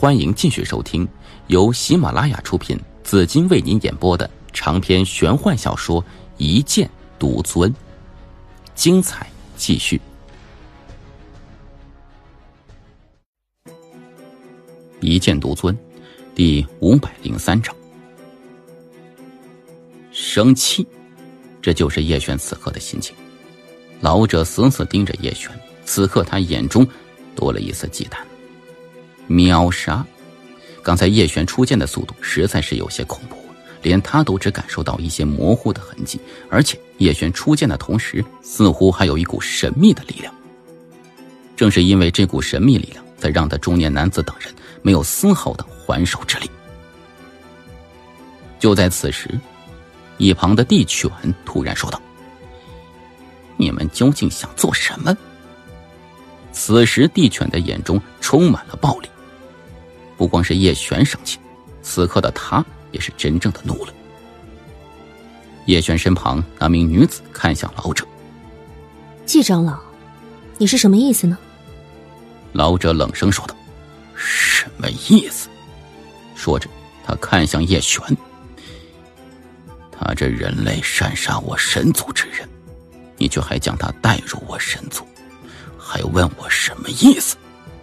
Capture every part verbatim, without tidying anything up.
欢迎继续收听由喜马拉雅出品，紫金为您演播的长篇玄幻小说《一剑独尊》，精彩继续。一剑独尊第五百零三章。生气，这就是叶璇此刻的心情。老者死死盯着叶璇，此刻他眼中多了一丝忌惮。秒杀！刚才叶璇出剑的速度实在是有些恐怖，连他都只感受到一些模糊的痕迹，而且叶璇出剑的同时，似乎还有一股神秘的力量。正是因为这股神秘力量，才让他中年男子等人没有丝毫的还手之力。就在此时，一旁的地犬突然说道：“你们究竟想做什么？”此时地犬的眼中充满了暴力。不光是叶璇生气，此刻的他也是真正的怒了。叶璇身旁那名女子看向老者：“ 季长老，你是什么意思呢？” 老者冷声说道：“什么意思？”说着他看向叶璇：“他这人类擅杀我神族之人，你却还将他带入我神族，还问我什么意思？”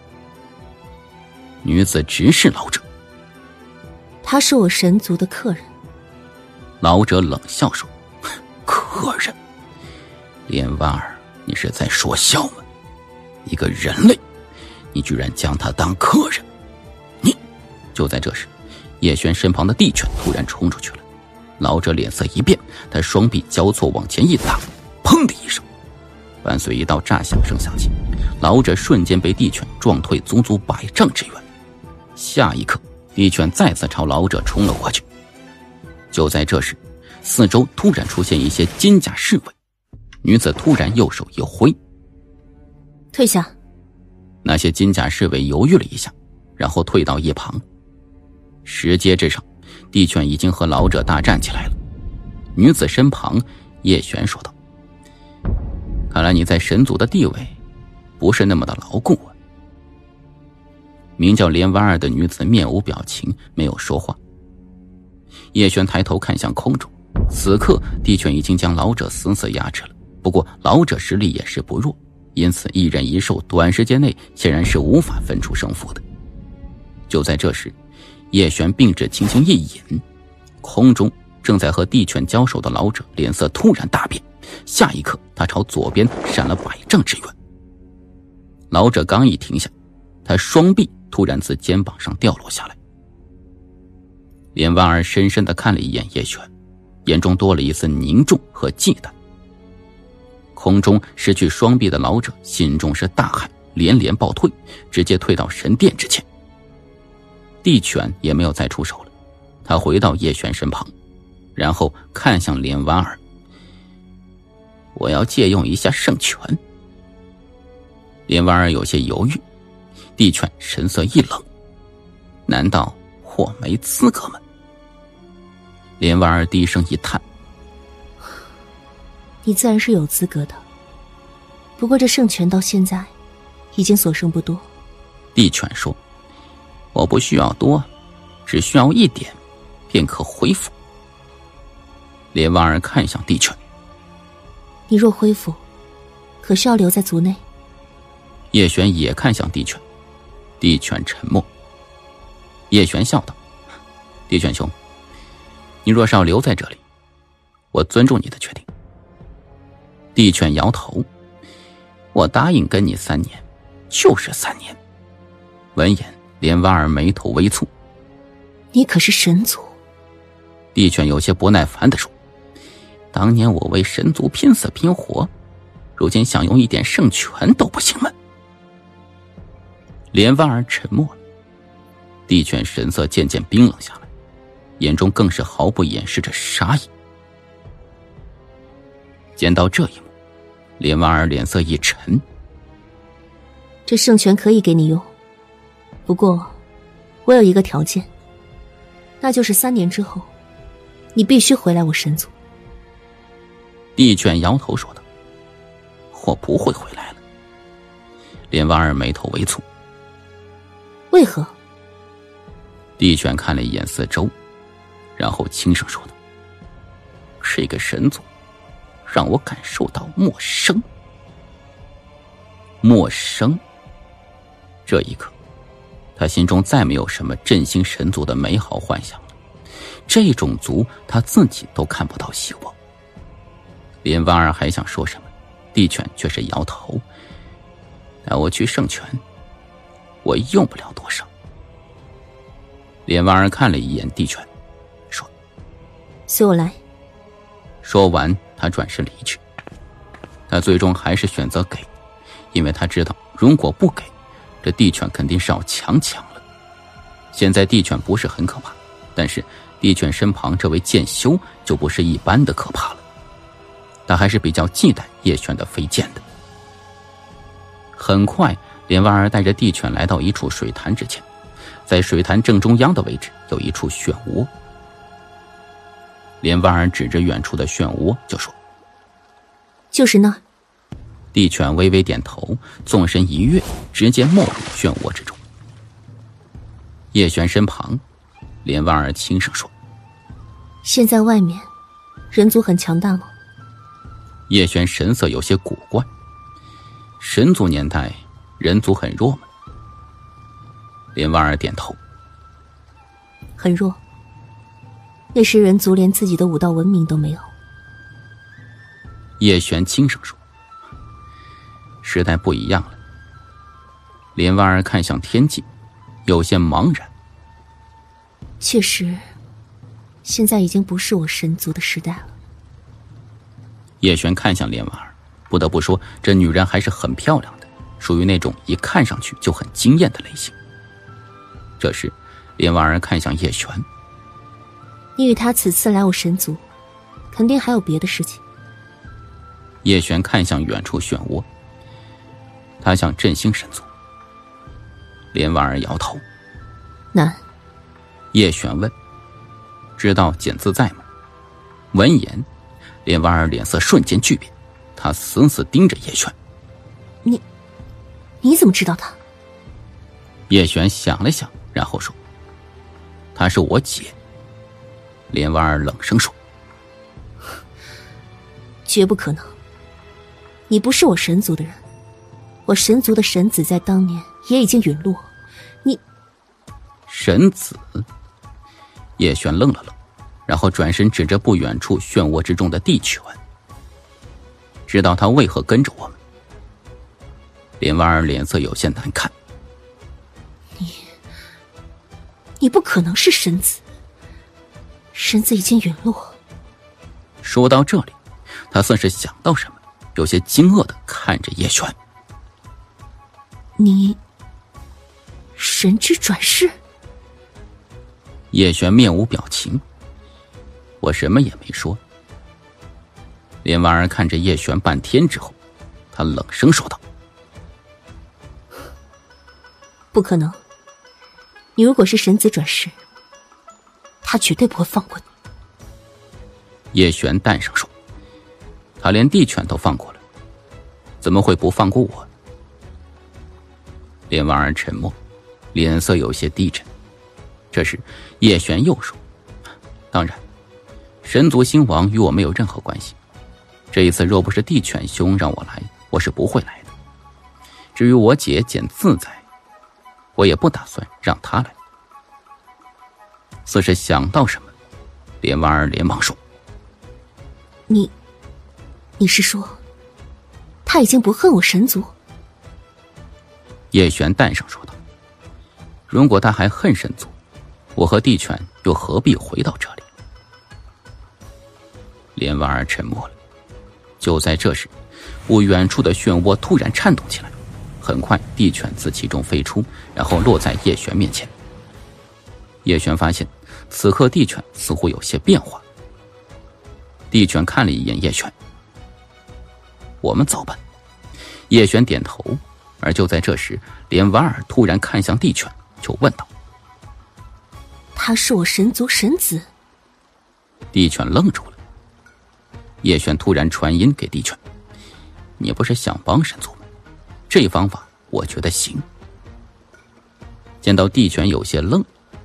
女子直视老者：“ 他是我神族的客人。” 老者冷笑说：“客人？莲婉儿，你是在说笑吗？一个人类，你居然将他当客人！你……”就在这时，叶璇身旁的地犬突然冲出去了。老者脸色一变，他双臂交错往前一打，砰的一声，伴随一道炸响声响起，老者瞬间被地犬撞退足足百丈之远。下一刻，地犬再次朝老者冲了过去。就在这时，四周突然出现一些金甲侍卫，女子突然右手一挥：“ 退下！” 那些金甲侍卫犹豫了一下，然后退到一旁。石阶之上，地犬已经和老者大战起来了。女子身旁，叶璇说道：“看来你在神族的地位不是那么的牢固啊。”名叫莲婉儿的女子面无表情，没有说话。叶璇抬头看向空中，此刻地犬已经将老者死死压制了。不过老者实力也是不弱，因此一人一兽短时间内显然是无法分出胜负的。就在这时，叶璇并指轻轻一引，空中正在和地犬交手的老者脸色突然大变，下一刻他朝左边闪了百丈之远。老者刚一停下，他双臂突然自肩膀上掉落下来。莲婉儿深深地看了一眼叶璇，眼中多了一丝凝重和忌惮。空中失去双臂的老者心中是大骇，连连暴退，直接退到神殿之前。地犬也没有再出手了，他回到叶璇身旁，然后看向莲婉儿：“我要借用一下圣拳。”莲婉儿有些犹豫，地犬神色一冷：“难道我没资格吗？”莲婉儿低声一叹：“ 你自然是有资格的，不过这圣拳到现在已经所剩不多。” 地犬说：“我不需要多，只需要一点便可恢复。”莲婉儿看向地犬：“ 你若恢复，可是要留在族内？” 叶璇也看向地犬，地犬沉默。叶璇笑道：“地犬兄，你若是要留在这里，我尊重你的决定。”地犬摇头：“我答应跟你三年，就是三年。”闻言，莲婉儿眉头微蹙：“ 你可是神族？” 地犬有些不耐烦地说：“当年我为神族拼死拼活，如今想用一点圣权都不行吗？”莲婉儿沉默了，地犬神色渐渐冰冷下来，眼中更是毫不掩饰着杀意。见到这一幕，莲婉儿脸色一沉：“ 这圣权可以给你用，不过我有一个条件，那就是三年之后你必须回来我神族。” 地犬摇头说道：“我不会回来了。”莲婉儿眉头微蹙：“ 为何？” 帝犬看了一眼四周，然后轻声说道：“这个神族让我感受到陌生。”陌生。这一刻，他心中再没有什么振兴神族的美好幻想了。这种族他自己都看不到希望。林婉儿还想说什么，帝犬却是摇头：“带我去圣泉，我用不了多少。”林婉儿看了一眼帝犬，说：“ 随我来。” 说完，他转身离去。他最终还是选择给，因为他知道，如果不给，这帝犬肯定是要强抢了。现在帝犬不是很可怕，但是帝犬身旁这位剑修就不是一般的可怕了。他还是比较忌惮叶璇的飞剑的。很快，林婉儿带着帝犬来到一处水潭之前，在水潭正中央的位置有一处漩涡。林婉儿指着远处的漩涡就说：“ 就是那儿。” 帝犬微微点头，纵身一跃，直接没入漩涡之中。叶璇身旁，林婉儿轻声说：“ 现在外面人族很强大吗？” 叶璇神色有些古怪。神族年代，人族很弱吗？林婉儿点头。 很弱。那时人族连自己的武道文明都没有。 叶璇轻声说：“时代不一样了。”林婉儿看向天际，有些茫然。 确实，现在已经不是我神族的时代了。 叶璇看向林婉儿，不得不说，这女人还是很漂亮的，属于那种一看上去就很惊艳的类型。这时，林婉儿看向叶璇：“ 你与他此次来我神族，肯定还有别的事情。” 叶璇看向远处漩涡，他想振兴神族。林婉儿摇头：“ 难。” 叶璇问：“知道简自在吗？”闻言，林婉儿脸色瞬间巨变，她死死盯着叶璇：“ 你，你怎么知道他？” 叶璇想了想，然后说：“她是我姐。”林婉儿冷声说：“ 绝不可能！你不是我神族的人，我神族的神子在当年也已经陨落。你……” 神子？叶璇愣了愣，然后转身指着不远处漩涡之中的帝犬：“知道他为何跟着我们？”林婉儿脸色有些难看：“ 你……你不可能是神子，神子已经陨落。” 说到这里，他算是想到什么，有些惊愕地看着叶璇：“ 你神之转世？” 叶璇面无表情：“我什么也没说。”林婉儿看着叶璇半天之后，他冷声说道：“ 不可能！你如果是神子转世，他绝对不会放过你。” 叶璇淡声说：“他连帝犬都放过了，怎么会不放过我？”林婉儿沉默，脸色有些低沉。这时，叶璇又说：“当然，神族兴亡与我没有任何关系。这一次若不是帝犬兄让我来，我是不会来的。至于我姐简自在，我也不打算让她来。”似是想到什么，林婉儿连忙说：“ 你，你是说，他已经不恨我神族？” 叶璇淡声说道：“如果他还恨神族，我和帝犬又何必回到这里？”林婉儿沉默了。就在这时，不远处的漩涡突然颤动起来，很快帝犬自其中飞出，然后落在叶璇面前。叶璇发现此刻帝犬似乎有些变化。帝犬看了一眼叶璇：“我们走吧。”叶璇点头。而就在这时，连婉儿突然看向帝犬，就问道：“ 他是我神族神子？” 帝犬愣住了。叶璇突然传音给帝犬：“你不是想帮神族吗？这方法我觉得行。”见到帝犬有些愣，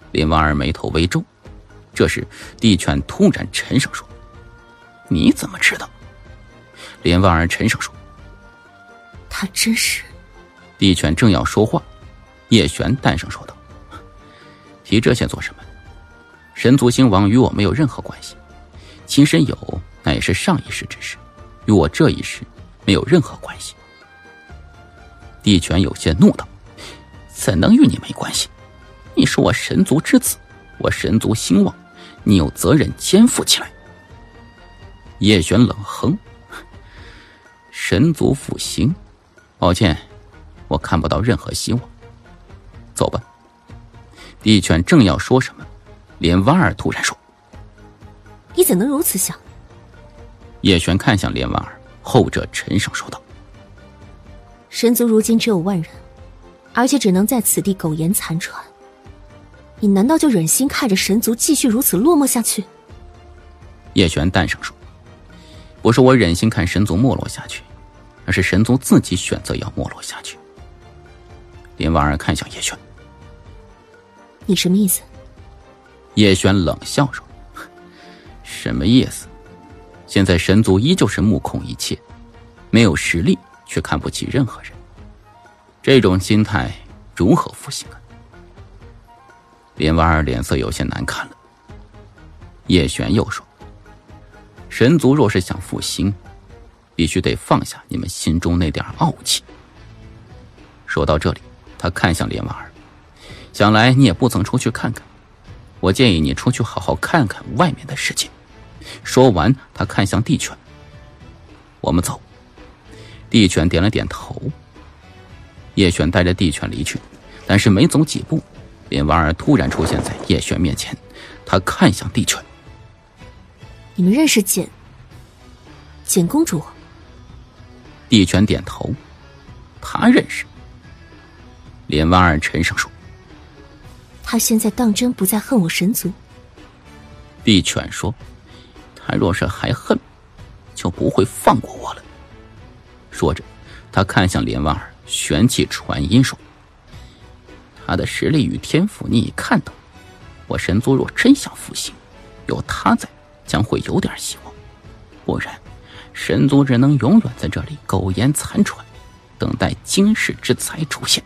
林婉儿眉头微皱。这时帝犬突然沉声说：“你怎么知道？”林婉儿沉声说：“ 他真是……” 帝犬正要说话，叶璇淡声说道：“提这些做什么？神族兴亡与我没有任何关系，秦神有那也是上一世之事，与我这一世没有任何关系。”帝犬有些怒道：“怎能与你没关系？你是我神族之子，我神族兴亡，你有责任肩负起来。”叶璇冷哼：“神族复兴，抱歉，我看不到任何希望。走吧。”帝犬正要说什么，连婉儿突然说：“ 你怎能如此想？” 叶璇看向连婉儿，后者沉声说道：“ 神族如今只有万人，而且只能在此地苟延残喘。你难道就忍心看着神族继续如此落寞下去？” 叶璇淡声说：“不是我忍心看神族没落下去，而是神族自己选择要没落下去。”林婉儿看向叶璇：“ 你什么意思？” 叶璇冷笑说：“什么意思？现在神族依旧是目空一切，没有实力却看不起任何人，这种心态如何复兴啊？”林婉儿脸色有些难看了。叶璇又说：“神族若是想复兴，必须得放下你们心中那点傲气。”说到这里，他看向林婉儿：“想来你也不曾出去看看，我建议你出去好好看看外面的世界。”说完，他看向帝犬：“我们走。”帝犬点了点头。叶璇带着帝犬离去，但是没走几步，林婉儿突然出现在叶璇面前，他看向帝犬：“ 你们认识简简公主？” 帝犬点头：“他认识。”林婉儿沉声说：“ 他现在当真不再恨我神族？” 帝犬说：“他若是还恨，就不会放过我了。”说着，他看向林婉儿，玄气传音说：“他的实力与天赋你已看到，我神族若真想复兴，有他在，将会有点希望。不然，神族只能永远在这里苟延残喘，等待惊世之才出现。”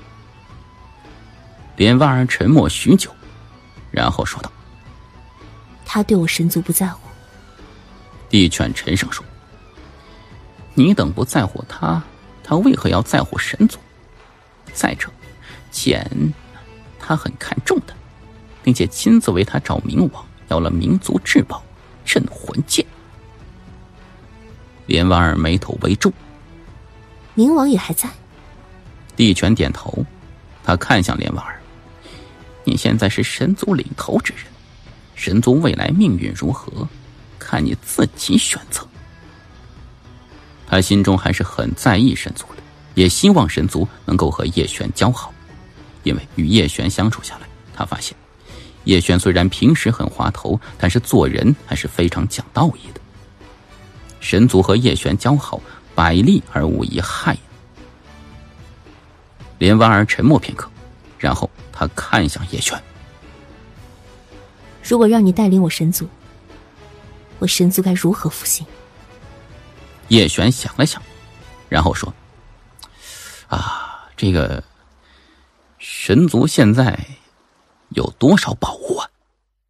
林婉儿沉默许久，然后说道：“ 他对我神族不在乎。” 帝犬沉声说：“你等不在乎他，他为何要在乎神族？再者，简他很看重的，并且亲自为他找冥王要了民族至宝镇魂剑。”林婉儿眉头微皱：“ 冥王也还在？” 帝犬点头，他看向林婉儿：“你现在是神族领头之人，神族未来命运如何，看你自己选择。”他心中还是很在意神族的，也希望神族能够和叶璇交好，因为与叶璇相处下来，他发现叶璇虽然平时很滑头，但是做人还是非常讲道义的。神族和叶璇交好，百利而无一害。林婉儿沉默片刻，然后他看向叶璇：“ 如果让你带领我神族，我神族该如何复兴？” 叶璇想了想，然后说：“啊，这个神族现在有多少宝物啊？”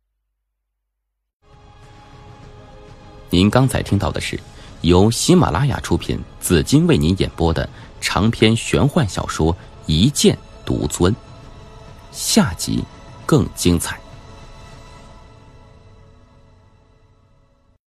您刚才听到的是由喜马拉雅出品，紫金为您演播的长篇玄幻小说《一剑独尊》，下集更精彩。